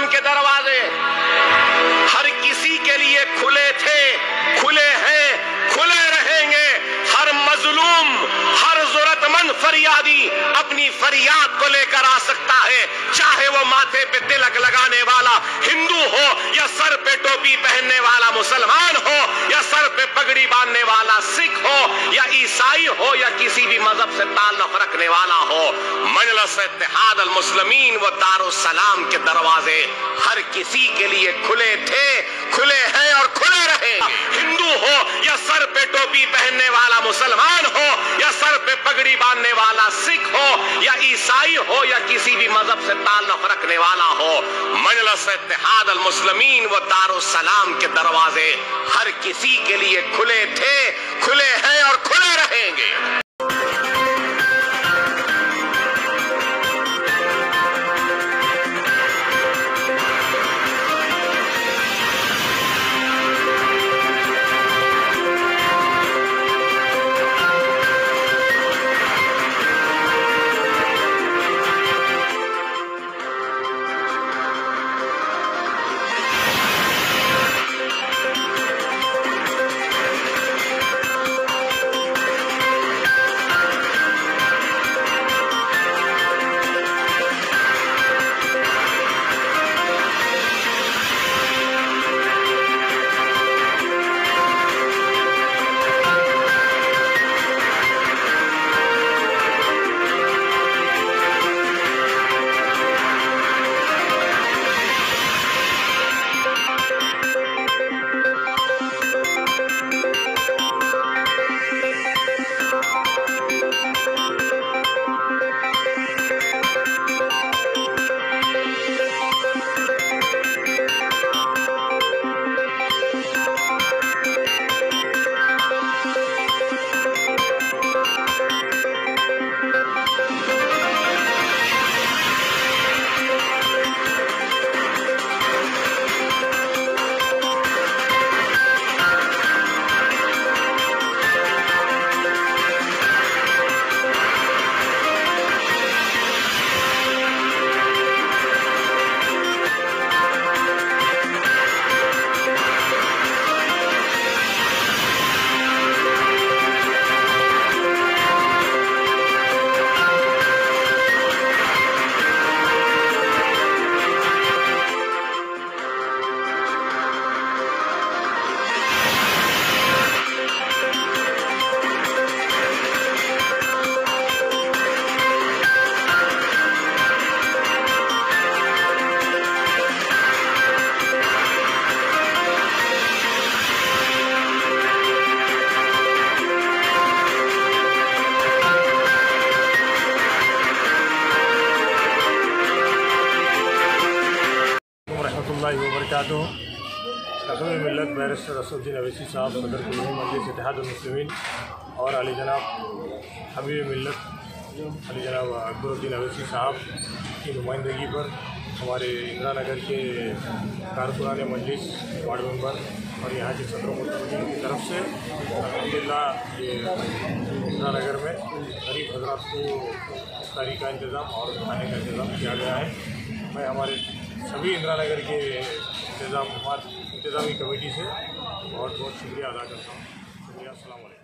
के दरवाजे हर किसी के लिए खुले थे, खुले हैं, खुले रहेंगे। हर मजलूम, हर जरूरतमंद फरियादी अपनी फरियाद को लेकर आ सकता है, चाहे वो माथे पे तिलक लगाने वाला हिंदू हो या सर पे टोपी पहनने वाला मुसलमान हो या सर पे पगड़ी बांधने वाला सिख हो या ईसाई हो या किसी भी मजहब से ताल्लुक रखने वाला हो। मजलिस इत्तेहाद अल मुस्लिमीन व दारुस्सलाम के दरवाजे हर किसी के लिए खुले थे, खुले हैं और खुले रहेंगे। हिंदू हो या सर पे टोपी पहनने वाला मुसलमान हो या सर पे पगड़ी बांधने वाला सिख हो या ईसाई हो या किसी भी मजहब से ताल्लुक रखने वाला हो, मजलिस इत्तेहाद अल मुस्लिमीन व दारुस्सलाम के दरवाजे हर किसी के लिए खुले थे, खुले हैं और खुले रहेंगे। मिल्लत बैरिस्टर असदुद्दीन अवैसी साहब सदर कुल्ली मजलिस इत्तेहादुल मुस्लिमीन और अली जनाब हबीब मिल्लत अली जनाब अकबरुद्दीन अवैसी साहब की नुमाइंदगी पर हमारे इंदिरा नगर के कारकुनान मजलिस वार्ड मेंबर और यहाँ के सदर मुतमईन की तरफ से अल्हम्दुलिल्लाह ये इंदिरा नगर में गरीब हजरात को इफ्तारी का इंतज़ाम और खाने का इंतज़ाम किया गया है। मैं हमारे सभी इंदिरा नगर के इंतज़ामी कमेटी से बहुत बहुत शुक्रिया अदा करता हूँ। शुक्रिया, अस्सलाम वालेकुम।